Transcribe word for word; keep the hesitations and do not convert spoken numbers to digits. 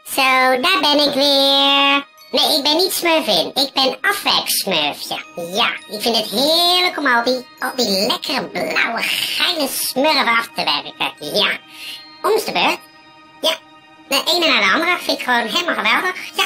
Zo, daar ben ik weer. Nee, ik ben niet Smurfin. Ik ben afwerksmurfje. Ja, ik vind het heerlijk om al die, al die lekkere blauwe geile smurfen af te werken. Ja, om de beurt. Ja, de ene na de andere vind ik gewoon helemaal geweldig. Ja,